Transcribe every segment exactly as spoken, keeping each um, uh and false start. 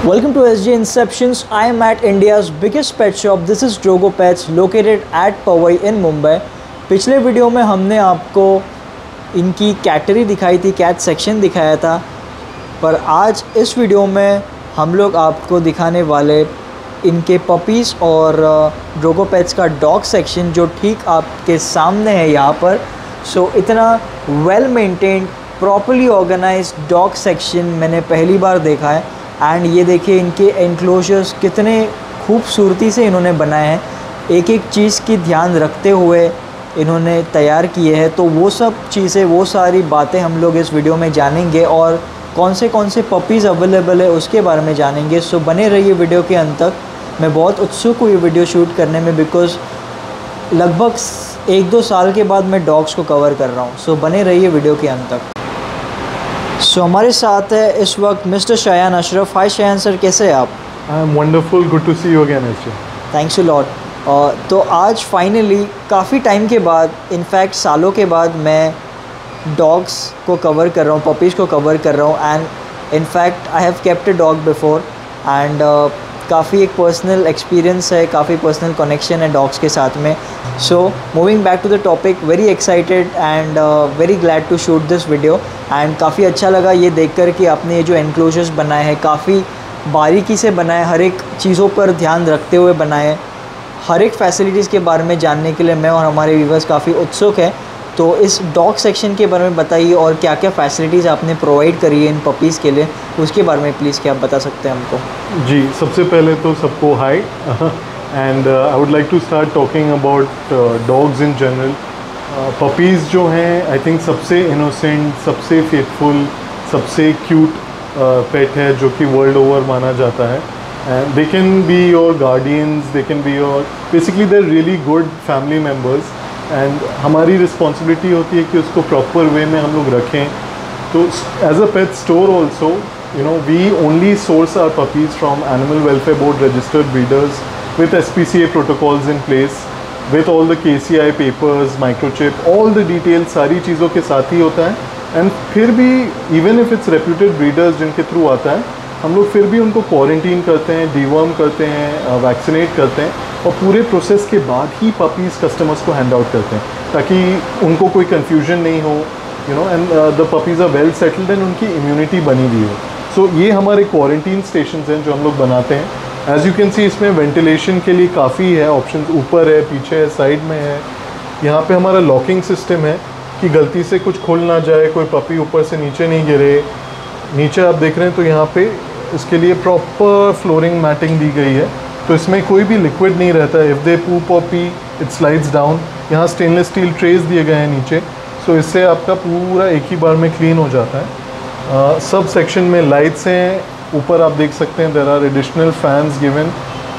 Welcome to S J Inceptions. I am at India's biggest pet shop. This is Drogo Pets located at Powai in Mumbai. पिछले video में हमने आपको इनकी cattery दिखाई थी, cat section दिखाया था, पर आज इस वीडियो में हम लोग आपको दिखाने वाले इनके पपीज़ और ड्रोगो पेट्स का डॉग सेक्शन जो ठीक आपके सामने है यहाँ पर। सो so, इतना well maintained properly organised dog section मैंने पहली बार देखा है। एंड ये देखिए इनके एनक्लोजर्स कितने खूबसूरती से इन्होंने बनाए हैं, एक एक चीज़ की ध्यान रखते हुए इन्होंने तैयार किए हैं। तो वो सब चीज़ें, वो सारी बातें हम लोग इस वीडियो में जानेंगे और कौन से कौन से पपीज़ अवेलेबल है उसके बारे में जानेंगे। सो बने रहिए वीडियो के अंत तक। मैं बहुत उत्सुक हूँ ये वीडियो शूट करने में, बिकॉज़ लगभग एक दो साल के बाद मैं डॉग्स को कवर कर रहा हूँ। सो बने रहिए वीडियो के अंत तक। सो so, हमारे साथ है इस वक्त mister Shayan Ashraf. Hi Shayan sir, कैसे हैं आप? I am wonderful, good to see you again SJ. Thanks you lot. तो आज फाइनली काफ़ी टाइम के बाद, इनफैक्ट सालों के बाद, मैं डॉग्स को कवर कर रहा हूँ, पपीज़ को कवर कर रहा हूँ। And in fact I have kept a dog before and काफ़ी एक पर्सनल एक्सपीरियंस है, काफ़ी पर्सनल कनेक्शन है डॉग्स के साथ में। So moving back to the topic, very excited and very glad to shoot this video. And काफ़ी अच्छा लगा ये देखकर कि आपने ये जो एनक्लोजर्स बनाए हैं काफ़ी बारीकी से बनाए, हर एक चीज़ों पर ध्यान रखते हुए बनाए। हर एक फैसिलिटीज़ के बारे में जानने के लिए मैं और हमारे व्यूवर्स काफ़ी उत्सुक हैं। तो इस डॉग सेक्शन के बारे में बताइए और क्या क्या फैसिलिटीज़ आपने प्रोवाइड करी है इन पपीज़ के लिए, उसके बारे में प्लीज़ क्या आप बता सकते हैं हमको? जी, सबसे पहले तो सबको hi and I would like to start talking about dogs in general. Puppies जो हैं आई थिंक सबसे इनोसेंट, सबसे फेथफुल, सबसे क्यूट पेट है जो कि वर्ल्ड ओवर माना जाता है। And they can be your guardians, they can be your, basically they are really good family members. And हमारी रिस्पॉन्सिबिलिटी होती है कि उसको प्रॉपर वे में हम लोग रखें। तो as a pet store also, you know, we only source our puppies from Animal Welfare Board registered breeders with S P C A protocols in place, with all the K C I papers, microchip, all the details सारी चीज़ों के साथ ही होता है। And फिर भी even if it's reputed breeders जिनके through आता है, हम लोग फिर भी उनको क्वारंटीन करते हैं, डीवर्म करते हैं, वैक्सीनेट करते हैं और पूरे प्रोसेस के बाद ही पपीज़ कस्टमर्स को हैंड आउट करते हैं ताकि उनको कोई कन्फ्यूजन नहीं हो, you know, and the puppies are well settled and उनकी इम्यूनिटी बनी हुई हो। सो so, ये हमारे क्वारंटीन स्टेशन हैं जो हम लोग बनाते हैं। एज़ यू कैन सी इसमें वेंटिलेशन के लिए काफ़ी है ऑप्शन, ऊपर है, पीछे है, साइड में है। यहाँ पे हमारा लॉकिंग सिस्टम है कि गलती से कुछ खुल ना जाए, कोई पपी ऊपर से नीचे नहीं गिरे। नीचे आप देख रहे हैं तो यहाँ पे इसके लिए प्रॉपर फ्लोरिंग मैटिंग दी गई है, तो इसमें कोई भी लिक्विड नहीं रहता है। इफ़ दे पूप और पी इट स्लाइड्स डाउन। यहाँ स्टेनलेस स्टील ट्रेस दिए गए हैं नीचे, सो इससे आपका पूरा एक ही बार में क्लीन हो जाता है। Uh, सब सेक्शन में लाइट्स हैं, ऊपर आप देख सकते हैं there are additional fans given.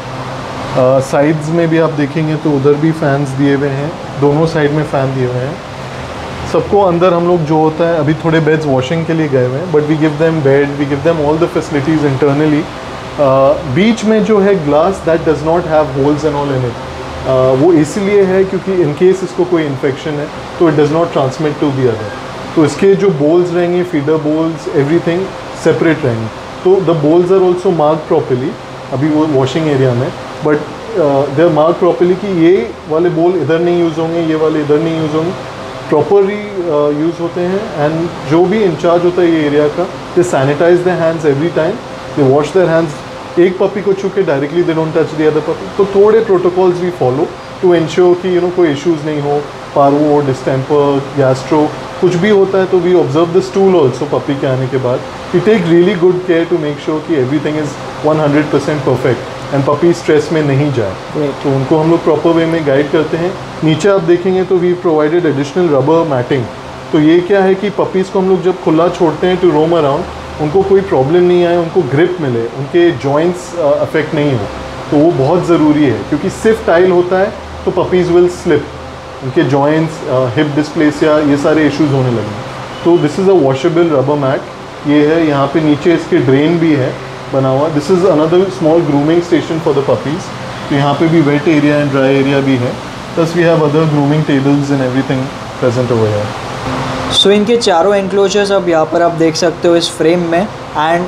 Sides में भी आप देखेंगे तो उधर भी फैंस दिए हुए हैं, दोनों साइड में फ़ैन दिए हुए हैं। सबको अंदर हम लोग जो होता है, अभी थोड़े बेड्स वॉशिंग के लिए गए हुए हैं, but we give them bed, we give them all the facilities internally. बीच में जो है glass that does not have holes and all in it, वो इसीलिए है क्योंकि इन केस इसको कोई इन्फेक्शन है तो it does not transmit to the other. तो इसके जो बोल्स रहेंगे, फीडर बोल्स, एवरीथिंग सेपरेट रहेंगे। तो the bowls are also mark properly, अभी वो वॉशिंग एरिया में, but they are mark properly कि ये वाले बोल इधर नहीं यूज़ होंगे, ये वाले इधर नहीं यूज़ होंगे, प्रॉपरली यूज़ होते हैं। एंड जो भी इंचार्ज होता है ये एरिया का, they sanitise their hands every time, they wash their hands. एक पपी को छू के directly they don't touch the other puppy. तो थोड़े protocols we follow to ensure कि यू नो कोई इश्यूज़ नहीं हो, पार्वो, डिस्टेम्पर, गैस्ट्रो कुछ भी होता है। तो we observe the stool also puppy के आने के बाद। We take really good care to make sure कि everything is one hundred percent perfect and puppy stress में नहीं जाए। तो उनको हम लोग प्रॉपर वे में गाइड करते हैं। नीचे आप देखेंगे तो we provided additional rubber matting. तो ये क्या है कि पपीज़ को हम लोग जब खुला छोड़ते हैं टू रोम अराउंड, उनको कोई प्रॉब्लम नहीं आए, उनको ग्रिप मिले, उनके जॉइंट्स अफेक्ट नहीं हो, तो वो बहुत ज़रूरी है। क्योंकि सिर्फ टाइल होता है तो पपीज़ विल स्लिप, उनके जॉइंट्स, हिप डिस्प्लेसिया, ये सारे इश्यूज़ होने लगे। तो this is a washable rubber mat. ये है, यहाँ पे नीचे इसके ड्रेन भी है बना हुआ। This is another small grooming station for the puppies. तो यहाँ पे भी wet area and dry area भी है। Plus we have other grooming tables and everything present over here. So इनके चारों एनक्लोजर्स अब यहाँ पर आप देख सकते हो इस फ्रेम में। एंड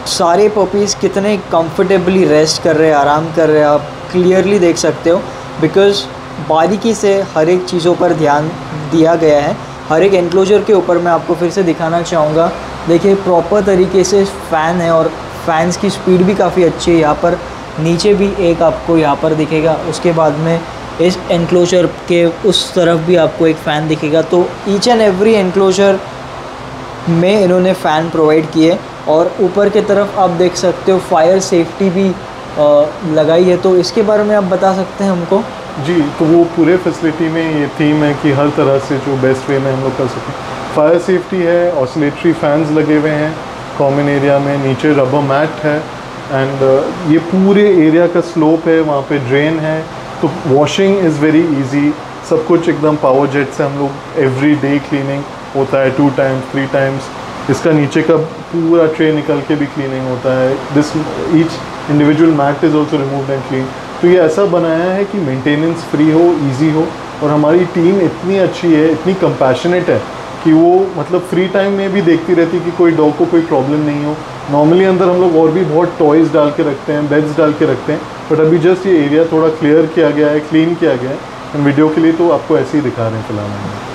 सारे पपीज़ कितने कंफर्टेबली रेस्ट कर रहे हैं, आराम कर रहे हैं, आप क्लियरली देख सकते हो। बिकॉज़ बारीकी से हर एक चीज़ों पर ध्यान दिया गया है। हर एक एनक्लोजर के ऊपर मैं आपको फिर से दिखाना चाहूँगा। देखिए प्रॉपर तरीके से फ़ैन है और फैंस की स्पीड भी काफ़ी अच्छी है। यहाँ पर नीचे भी एक आपको यहाँ पर दिखेगा, उसके बाद में इस एनक्लोजर के उस तरफ भी आपको एक फ़ैन दिखेगा। तो ईच एंड एवरी एनक्लोजर में इन्होंने फ़ैन प्रोवाइड किए और ऊपर के तरफ आप देख सकते हो फायर सेफ्टी भी आ, लगाई है। तो इसके बारे में आप बता सकते हैं हमको? जी, तो वो पूरे फैसिलिटी में ये थीम है कि हर तरह से जो बेस्ट वे में हम लोग कर सकें। फायर सेफ्टी है, ऑसिलेटरी फैंस लगे हुए हैं कॉमन एरिया में, नीचे रबर मैट है एंड uh, ये पूरे एरिया का स्लोप है, वहाँ पे ड्रेन है, तो वॉशिंग इज़ वेरी इजी। सब कुछ एकदम पावर जेट से हम लोग एवरी डे क्लीनिंग होता है, टू टाइम्स थ्री टाइम्स। इसका नीचे का पूरा ट्रे निकल के भी क्लीनिंग होता है। This each individual mat is also removed and clean. तो ये ऐसा बनाया है कि मेंटेनेंस फ्री हो, इजी हो, और हमारी टीम इतनी अच्छी है, इतनी कंपैशनेट है कि वो मतलब फ्री टाइम में भी देखती रहती कि कोई डॉग को कोई प्रॉब्लम नहीं हो। नॉर्मली अंदर हम लोग और भी बहुत टॉयज़ डाल के रखते हैं, बेड्स डाल के रखते हैं, बट अभी जस्ट ये एरिया थोड़ा क्लियर किया गया है, क्लीन किया गया है, एंड वीडियो के लिए तो आपको ऐसे ही दिखा रहे हैं फिलहाल।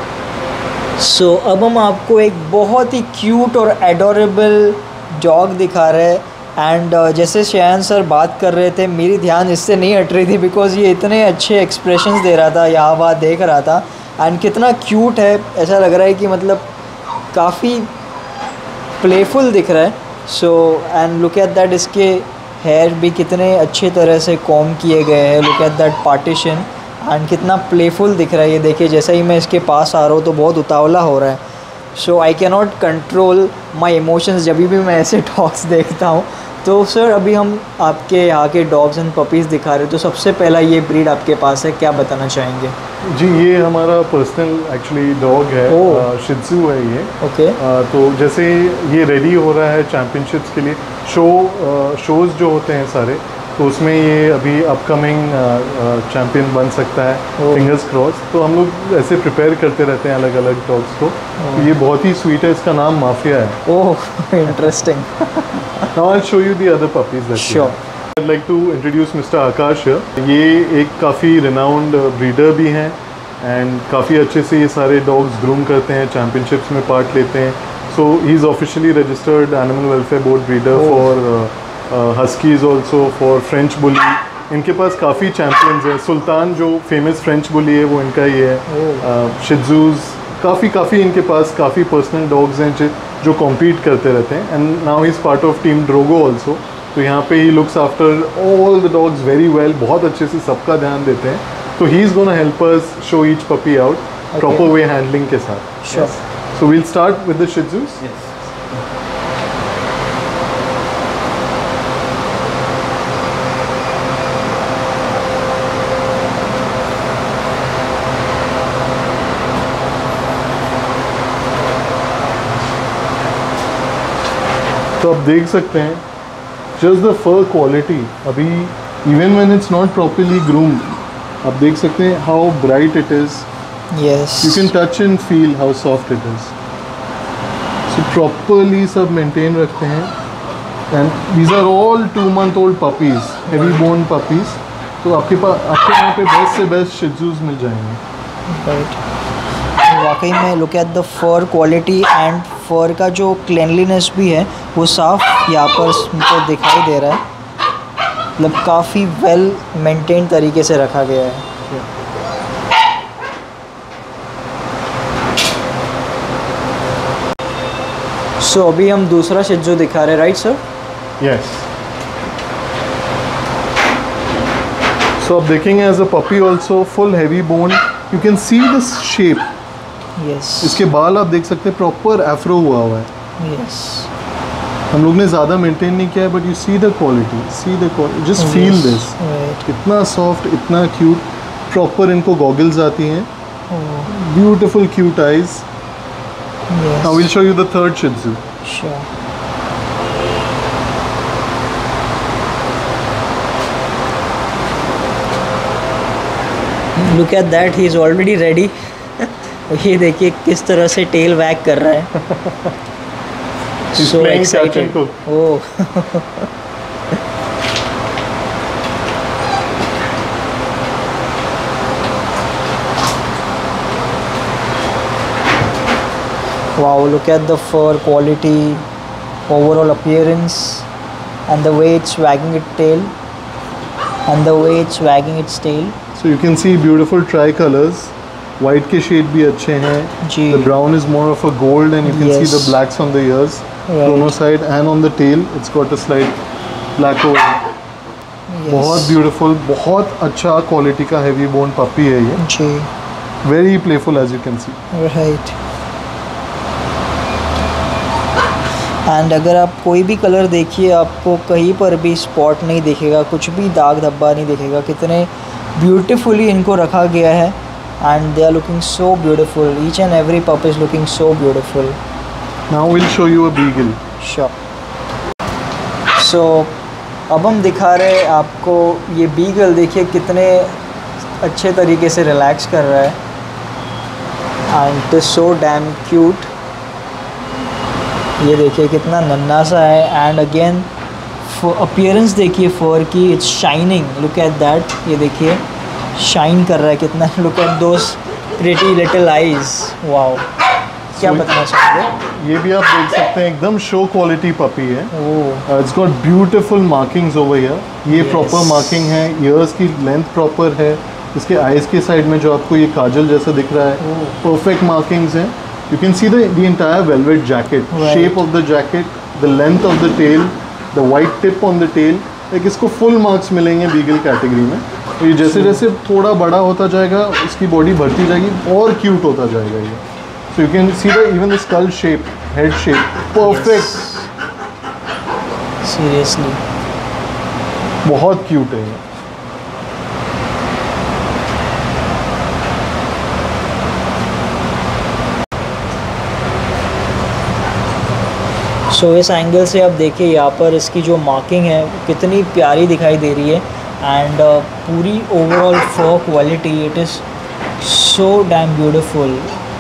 सो so, अब हम आपको एक बहुत ही क्यूट और एडोरेबल डॉग दिखा रहे हैं। एंड uh, जैसे शयान सर बात कर रहे थे, मेरी ध्यान इससे नहीं हट रही थी बिकॉज़ ये इतने अच्छे एक्सप्रेशंस दे रहा था, यहाँ वहाँ देख रहा था, एंड कितना क्यूट है। ऐसा लग रहा है कि मतलब काफ़ी प्लेफुल दिख रहा है। So and look at that, इसके हेयर भी कितने अच्छे तरह से कॉम किए गए हैं। Look at that partition, and कितना प्लेफुल दिख रहा है। ये देखिए, जैसे ही मैं इसके पास आ रहा हूँ तो बहुत उतावला हो रहा है। So I can not control my emotions जब भी मैं ऐसे डॉग्स देखता हूँ। तो सर अभी हम आपके यहाँ के डॉग्स एंड पपीज़ दिखा रहे हैं, तो सबसे पहला ये ब्रीड आपके पास है, क्या बताना चाहेंगे? जी, ये हमारा पर्सनल एक्चुअली डॉग है, शित्ज़ू है ये। ओके। तो जैसे ये रेडी हो रहा है चैम्पियनशिप्स के लिए, शो शोज़ जो होते हैं सारे, तो उसमें ये अभी अपकमिंग चैम्पियन बन सकता है, फिंगर्स क्रॉस। तो हम लोग ऐसे प्रिपेयर करते रहते हैं अलग अलग डॉग्स को। तो ये बहुत ही स्वीट है, इसका नाम माफिया है। Oh interesting. Now I'll show you the other puppies that sure. we have. I'd like to introduce Mister Akash here. ये एक काफ़ी renowned breeder भी हैं and काफ़ी अच्छे से ये सारे dogs groom करते हैं, championships में part लेते हैं। So he's officially registered animal welfare board breeder oh. for uh, uh, huskies also, for French bully. इनके पास काफ़ी champions हैं। सुल्तान जो famous French bully है वो इनका ही है। uh, शित्ज़ूज़ काफ़ी काफ़ी इनके पास काफ़ी पर्सनल डॉग्स हैं जो कॉम्पीट करते रहते हैं। And now he is part of team Drogo also. तो यहाँ पे he looks after all the dogs very well, बहुत अच्छे से सबका ध्यान देते हैं। तो he is gonna help us show each puppy out proper way handling के साथ। So we'll start with the shih tzus. तो आप देख सकते हैं जस्ट द फर क्वालिटी, अभी even when it's not properly groomed, आप देख सकते हैं how bright it is. Yes, you can touch and feel how soft it is. So properly सब मेंटेन रखते हैं। And these are all two month old puppies, heavy bone puppies. तो आपके पास आपके यहाँ पे बेस्ट से बेस्ट शित्ज़ूज़ मिल जाएंगे। राइट, वाकई में look at the fur quality and fur का जो क्लीनलीनेस भी है वो साफ यहाँ पर मुझको दिखाई दे रहा है। मतलब काफ़ी वेल मेंटेन तरीके से रखा गया है। सो so, अभी हम दूसरा शित्ज़ू दिखा रहे हैं, राइट सर? यस। सो आप देखेंगे as a puppy also full heavy bone, you can see this shape. Yes, इसके बाल आप देख सकते हैं प्रॉपर एफ्रो हुआ हुआ है। यस, हम लोग ने ज़्यादा मेंटेन नहीं किया है, but you see the quality, see the quality, just feel this. इतना सॉफ्ट, इतना क्यूट, प्रॉपर इनको गॉगल्स आती हैं, beautiful cute eyes. Now will show you the third shih tzu. Sure. Look at that, he is already ready. ये देखिए किस तरह से टेल वैग कर रहा है। He's So playing catch excited. and cook. Oh. Wow, look at the fur quality, overall appearance, and the way it's wagging its tail, and the way it's wagging its tail. So you can see beautiful tricolors. White के shade भी अच्छे हैं. जी. The brown is more of a gold, and you can Yes. see the blacks on the ears, Right. दोनों side, and on the tail, it's got a slight black over. Yes. बहुत beautiful, बहुत अच्छा quality का heavy bone puppy है ये. जी. Very playful as you can see. Right. And अगर आप कोई भी कलर देखिए, आपको कहीं पर भी स्पॉट नहीं दिखेगा, कुछ भी दाग धब्बा नहीं दिखेगा. कितने ब्यूटीफुली इनको रखा गया है. And they are looking so beautiful. Each and every pup is looking so beautiful. Now we'll show you a beagle. Sure. So अब हम दिखा रहे हैं आपको ये बीगल. देखिए कितने अच्छे तरीके से रिलैक्स कर रहा है. And it is so damn cute. ये देखिए कितना नन्हा सा है. एंड अगेन अपीयरेंस देखिए फर की, it's shining. Look at that. ये देखिए शाइन कर रहा है कितना. Look at those pretty little eyes. Wow. क्या So- बताना चाहोगे? ये भी आप देख सकते हैं, एकदम शो क्वालिटी पपी है. Oh. It's got beautiful markings over here. ये Yes. प्रॉपर मार्किंग है. ईयर्स की लेंथ प्रॉपर है. इसके आईज के साइड में जो आपको ये काजल जैसा दिख रहा है, Oh. परफेक्ट मार्किंग्स हैं. You can see the the entire velvet jacket, Right. shape of the jacket, the length of the tail, the white tip on the tail. like इसको full marks मिलेंगे बीगल कैटेगरी में. तो ये जैसे जैसे थोड़ा बड़ा होता जाएगा, इसकी बॉडी बढ़ती जाएगी और क्यूट होता जाएगा ये. So you can see the even the skull shape, head shape, perfect. Seriously. बहुत क्यूट है ये. सो इस एंगल से आप देखिए यहाँ पर इसकी जो मार्किंग है कितनी प्यारी दिखाई दे रही है. एंड uh, पूरी overall fur quality, it is so damn beautiful.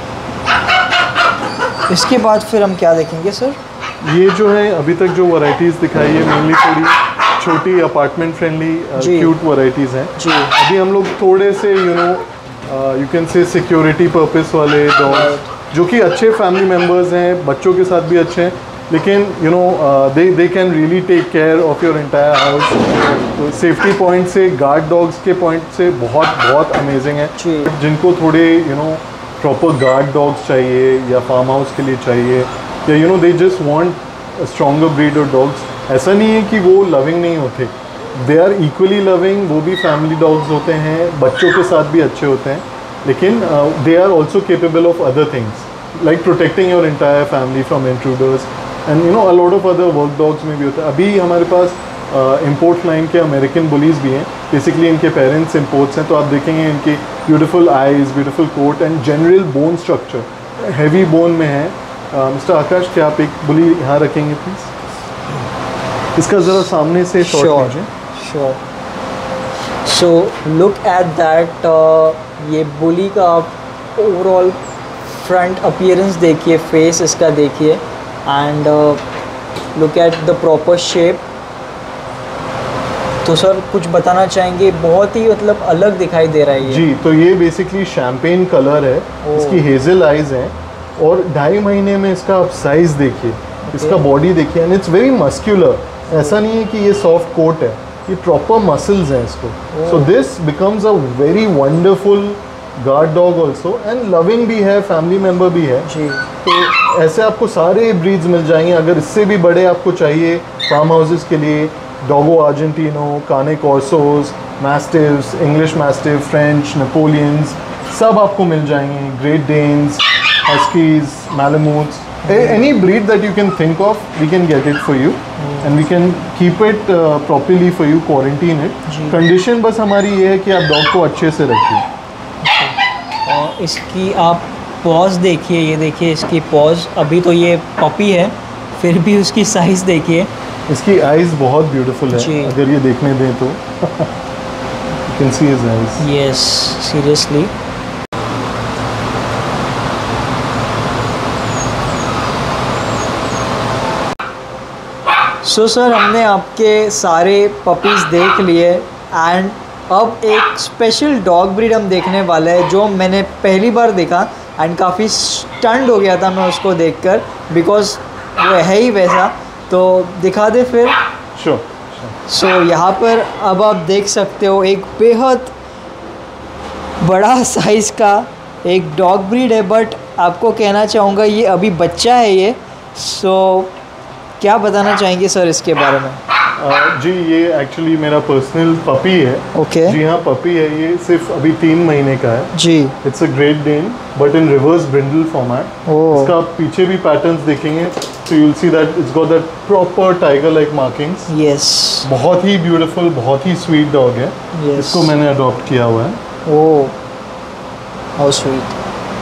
इसके बाद फिर हम क्या देखेंगे सर? ये जो है अभी तक जो वैरायटीज़ दिखाई है मेनली थोड़ी छोटी अपार्टमेंट फ्रेंडली जी. क्यूट वैरायटीज़ हैं. जी. अभी हम लोग थोड़े से you know you can say security purpose वाले डॉग्स जो कि अच्छे फैमिली मेम्बर्स हैं, बच्चों के साथ भी अच्छे हैं, लेकिन you know they they can really take care of your entire house. तो सेफ्टी पॉइंट से, गार्ड डॉग्स के पॉइंट से बहुत बहुत अमेजिंग है. जी. जिनको थोड़े you know proper guard dogs चाहिए या फार्म हाउस के लिए चाहिए, या you know they just want stronger breed of dogs. ऐसा नहीं है कि वो लविंग नहीं होते, दे आर इक्वली लविंग. वो भी फैमिली डॉग्स होते हैं, बच्चों के साथ भी अच्छे होते हैं, लेकिन they are also capable of other things like protecting your entire family from intruders. And you know a lot of other work dogs में भी होता है. अभी हमारे पास इम्पोर्ट लाइन के अमेरिकन बुलीज भी हैं. बेसिकली इनके पेरेंट्स इम्पोर्ट्स हैं, तो आप देखेंगे इनकी beautiful eyes, beautiful coat and general bone structure heavy bone में है. मिस्टर आकाश, क्या आप एक बुली यहाँ रखेंगे प्लीज़? इसका ज़रा सामने से शॉट Sure. लीजिए. Sure. So look at that. ये बुली का आप ओवरऑल फ्रंट अपीयरेंस देखिए, फेस इसका देखिए. And look at the proper shape. तो सर कुछ बताना चाहेंगे? बहुत ही मतलब अलग दिखाई दे रहा है ये. जी, तो ये बेसिकली शैम्पेन कलर है. ओह. इसकी हेजल आइज हैं और ढाई महीने में इसका आप साइज़ देखिए, इसका बॉडी देखिए, एंड इट्स वेरी मस्क्यूलर. ऐसा नहीं है कि ये सॉफ्ट कोट है, ये प्रॉपर मसल्स हैं इसको. So this becomes a very wonderful guard dog also, and loving भी है, फैमिली मेम्बर भी है. जी. तो ऐसे आपको सारे ब्रीड्स मिल जाएंगे. अगर इससे भी बड़े आपको चाहिए फार्म हाउसेस के लिए, dogo argentino, cane corsos, mastiffs, English mastiff, French, neapolitans, सब आपको मिल जाएंगे. Great danes, huskies, malamutes, any breed that you can think of, we can get it for you, mm. and we can keep it uh, properly for you, quarantine it. Condition बस हमारी ये है कि आप डॉग को अच्छे से रखिए. और इसकी आप पॉज देखिए, ये देखिए इसकी पॉज. अभी तो ये पपी है, फिर भी उसकी साइज़ देखिए. इसकी आइज़ बहुत ब्यूटीफुल है, अगर ये देखने दें तो. You can see his eyes. Yes, seriously. So sir हमने आपके सारे पपीज़ देख लिए एंड अब एक स्पेशल डॉग ब्रीड हम देखने वाले हैं जो मैंने पहली बार देखा एंड काफ़ी स्टन्ड हो गया था मैं उसको देखकर, बिकॉज वो है ही वैसा। तो दिखा दे फिर। श्योर। सो यहाँ पर अब आप देख सकते हो एक बेहद बड़ा साइज़ का एक डॉग ब्रीड है, बट आपको कहना चाहूँगा ये अभी बच्चा है ये। सो so, क्या बताना चाहेंगे सर इसके बारे में? uh, जी ये एक्चुअली मेरा पर्सनल पपी है। Okay okay. जी हाँ पपी है, ये सिर्फ अभी तीन महीने का है जी। It's a great dane but in reverse brindle format. इसका आप पीछे भी पैटर्न्स देखेंगे तो you will see that it's got that proper tiger like markings. Yes, बहुत ही ब्यूटीफुल, बहुत ही स्वीट डॉग है। yes. इसको मैंने अडॉप्ट किया हुआ है। Oh how sweet.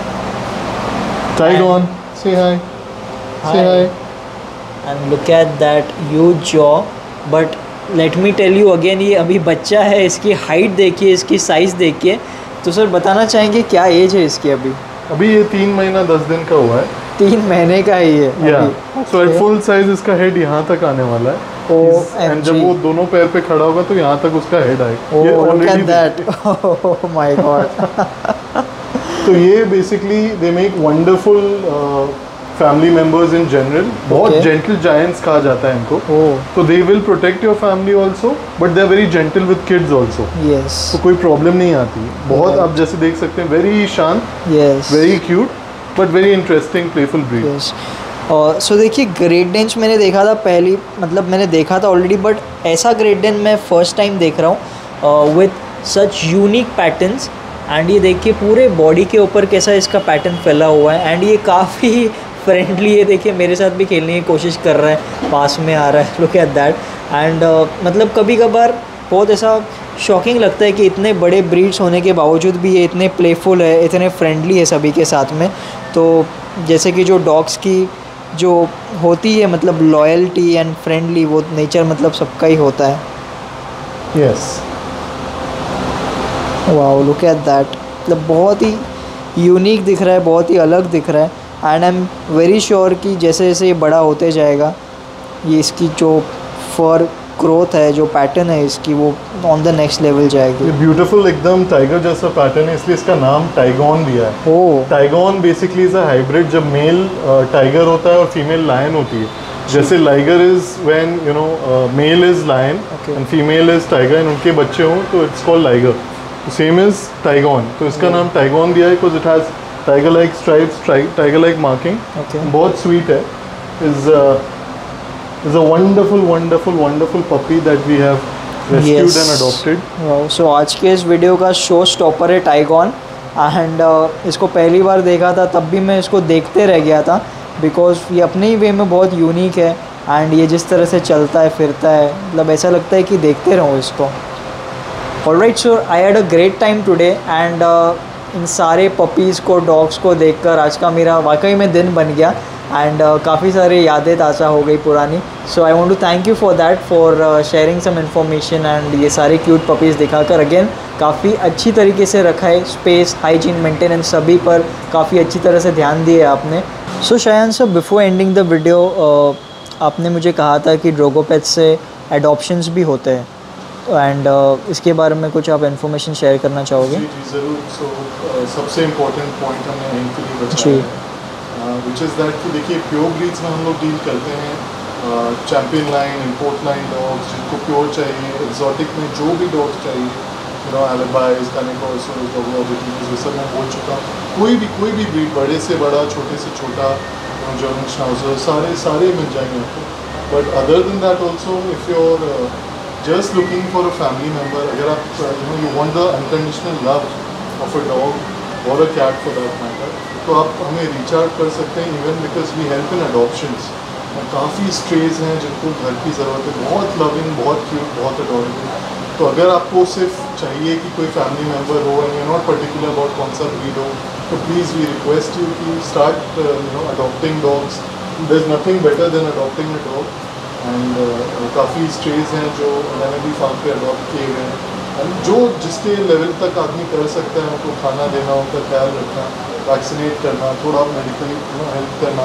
Tigon say hi, say hi. And look at that huge jaw, but let me tell you again ये अभी बच्चा है। इसकी हाइट देखिए, इसकी साइज़ देखिए। तो सर बताना चाहेंगे क्या एज है इसकी अभी? अभी ये तीन महीना दस दिन का हुआ है। तीन महीने का ही है। Yeah so at full size इसका हेड यहाँ तक आने वाला है। एंड जब वो दोनों पैर पे खड़ा होगा तो यहाँ तक उसका हेड आएगा। ये already that oh my god. तो ये basically they make wonderful family members in general. बहुत जेंटल जायंट्स कहा जाता है इनको। oh. तो they will protect your family also but they are very gentle with kids also. Yes, तो कोई प्रॉब्लम नहीं आती है। बहुत yeah. आप जैसे देख सकते हैं, वेरी शांत, yes, very cute but very interesting playful breed. Yes. और सो देखिए ग्रेट डेन्स मैंने देखा था पहली, मतलब मैंने देखा था ऑलरेडी, बट ऐसा ग्रेट डेन मैं फर्स्ट टाइम देख रहा हूँ with such unique patterns. And ये देखिए पूरे बॉडी के ऊपर कैसा इसका पैटर्न फैला हुआ है एंड ये काफ़ी फ्रेंडली है। देखिए मेरे साथ भी खेलने की कोशिश कर रहा है, पास में आ रहा है। Look at that. एंड मतलब कभी कभार बहुत ऐसा शॉकिंग लगता है कि इतने बड़े ब्रीड्स होने के बावजूद भी ये इतने प्लेफुल है, इतने फ्रेंडली है सभी के साथ में। तो जैसे कि जो डॉग्स की जो होती है मतलब लॉयल्टी एंड फ्रेंडली, वो नेचर मतलब सबका ही होता है। Yes, wow look at that. मतलब बहुत ही यूनिक दिख रहा है, बहुत ही अलग दिख रहा है। And I am very sure कि जैसे जैसे ये बड़ा होते जाएगा ये इसकी जो फर ग्रोथ है, जो पैटर्न है इसकी, वो ऑन द नेक्स्ट लेवल जाएगी। ये ब्यूटीफुल एकदम टाइगर जैसा पैटर्न है, इसलिए इसका नाम टाइगॉन दिया है। Oh, tigon basically is a hybrid. जब मेल टाइगर होता है और फीमेल लायन होती है, जैसे liger is when you know male is lion and female is tiger and उनके बच्चे हों तो it's called liger. Same is tigon. तो इसका नाम टाइगॉन दिया है because it has tiger like stripes, tiger like marking. बहुत स्वीट है। Is is a wonderful wonderful wonderful puppy that we have rescued and adopted. So आज के इस वीडियो का शो स्टॉपर है टाइगॉन। एंड uh, इसको पहली बार देखा था तब भी मैं इसको देखते रह गया था, बिकॉज ये अपने ही वे में बहुत यूनिक है। एंड ये जिस तरह से चलता है फिरता है, मतलब ऐसा लगता है कि देखते रहूँ इसको। Alright sir, I had a great time today and इन सारे पपीज़ को, डॉग्स को देखकर आज का मेरा वाकई में दिन बन गया। एंड uh, काफ़ी सारी यादें ताज़ा हो गई पुरानी। So I want to thank you for that, for sharing some information. And ये सारे क्यूट पपीज़ दिखाकर अगेन काफ़ी अच्छी तरीके से रखा है। स्पेस, हाइजीन, मेंटेनेंस सभी पर काफ़ी अच्छी तरह से ध्यान दिए आपने। So so, Shayan sir before ending the video आपने मुझे कहा था कि ड्रोगो पेट्स से एडॉप्शंस भी होते हैं, एंड uh, इसके बारे में कुछ आप इन्फॉर्मेशन शेयर करना चाहोगे? जी जी ज़रूर। सो so, uh, सबसे इम्पोर्टेंट पॉइंट हमने यहीं के लिए बताया है, विच इज़ दैट कि देखिए प्योर ब्रीड्स में हम लोग डील करते हैं champion line, import line dogs जिनको प्योर चाहिए। एक्जॉटिक में जो भी डॉग्स चाहिए, यू नो एलिबाइज, कैनिकोर्सोस, डॉगोबिटीज, ये सब मैं बोल चुका। कोई भी कोई भी ब्रीड, बड़े से बड़ा, छोटे से छोटा, जर्मन श्नाउज़र, सारे सारे मिल जाएंगे आपको। But other than that also if your just looking for a family member, अगर आप you know you want the unconditional love of a dog or a cat for that matter, तो आप हमें reach out कर सकते हैं। even because we help in adoptions, काफ़ी strays हैं जिनको घर की ज़रूरत है, बहुत लविंग, बहुत क्यूट, बहुत अडोरेबल। तो अगर आपको सिर्फ चाहिए कि कोई फैमिली मेम्बर हो and you not particular about कौन सा ब्रीड हो, तो प्लीज़ वी रिक्वेस्ट यू कि start you know adopting dogs. There is nothing better than adopting a dog. And काफ़ी स्ट्रेज हैं जो मैंने भी फार्म पे अडॉप्ट किए गए हैं। एंड जो जिसके लेवल तक आदमी कर सकता है, उनको खाना देना, उनका ख्याल रखना, वैक्सीनेट करना, थोड़ा मेडिकल हेल्प करना,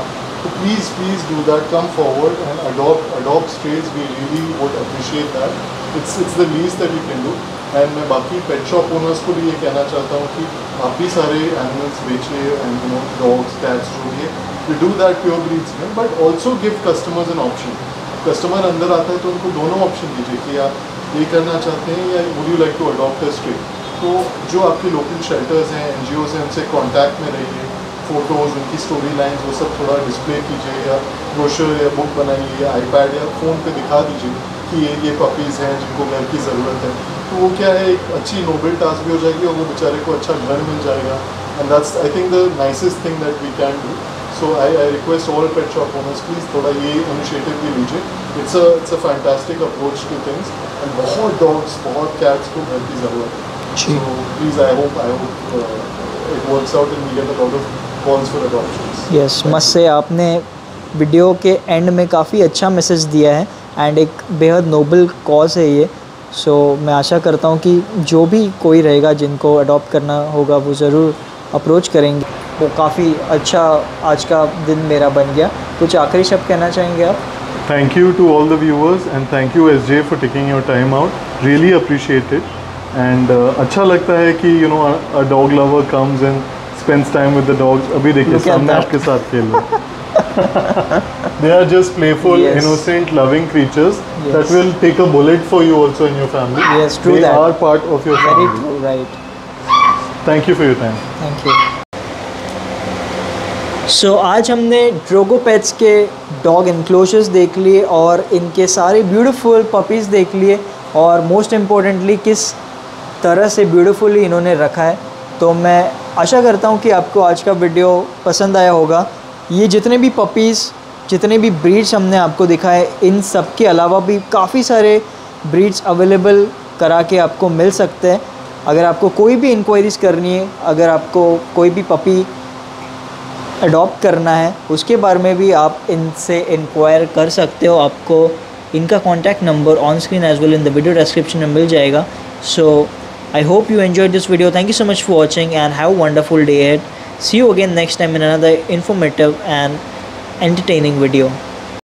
So please, please do that. Come forward and adopt adopt strays. We really would appreciate that. It's it's the least that we can do. And मैं बाकी पेट शॉप ओनर्स को भी ये कहना चाहता हूँ कि आप भी सारे एनिमल्स बेचिए and you know dogs cats जो भी है you do that pure breeds में, but also give customers an option. Customer अंदर आता है तो उनको दोनों ऑप्शन दीजिए कि आप ये करना चाहते हैं या would you like to adopt a stray. तो जो आपके लोकल शेल्टर्स हैं, एन जी ओज़ हैं, उनसे कॉन्टैक्ट में रहिए. फ़ोटोज़, उनकी स्टोरी लाइन्स वो सब थोड़ा डिस्प्ले कीजिए या ब्रोशर या बुक बनाइए या आईपैड या फ़ोन पे दिखा दीजिए कि ये ये पपीज़ हैं जिनको घर की ज़रूरत है. तो वो क्या है, एक अच्छी नोबल टास्क भी हो जाएगी और वो बेचारे को अच्छा घर मिल जाएगा. And that's I think the nicest thing that we can do. So I I request all pet shop owners, please थोड़ा ये इनिशिएटिव भी लीजिए. It's a it's a fantastic approach to things. And बहुत डॉग्स, बहुत cats को घर की ज़रूरत है. So please I hope I hope it works out and we get a lot of calls for adoptions. Yes, मस्त से आपने वीडियो के एंड में काफ़ी अच्छा मैसेज दिया है एंड एक बेहद नोबल कॉज है ये. सो so, मैं आशा करता हूँ कि जो भी कोई रहेगा जिनको अडॉप्ट करना होगा वो ज़रूर अप्रोच करेंगे. वो काफ़ी अच्छा आज का दिन मेरा बन गया. कुछ आखिरी शब्द कहना चाहेंगे आप? Thank you to all the viewers and thank you S J for taking your time out. Really appreciate it. And uh, अच्छा लगता है कि you know a, a dog lover comes and spends time with the dogs. अभी देखिए सामने आपके साथ खेल रहे हैं. They are just playful, yes. innocent, loving creatures yes. that will take a bullet for you also in your family. Yes, true they that. are part of your Very family. true, right. Thank you for your time. Thank you. So so, आज हमने Drogo pets के dog enclosures देख लिए और इनके सारे beautiful puppies देख लिए और मोस्ट इम्पोर्टेंटली किस तरह से ब्यूटीफुली इन्होंने रखा है. तो मैं आशा करता हूँ कि आपको आज का वीडियो पसंद आया होगा. ये जितने भी पपीज़, जितने भी ब्रीड्स हमने आपको दिखाए, इन सब के अलावा भी काफ़ी सारे ब्रीड्स अवेलेबल करा के आपको मिल सकते हैं. अगर आपको कोई भी इंक्वायरीज़ करनी है, अगर आपको कोई भी पपी अडॉप्ट करना है, उसके बारे में भी आप इनसे इंक्वायर कर सकते हो. आपको इनका contact number on screen as well in the video description में मिल जाएगा. So I hope you enjoyed this video. Thank you so much for watching and have a wonderful day ahead. See you again next time in another informative and entertaining video.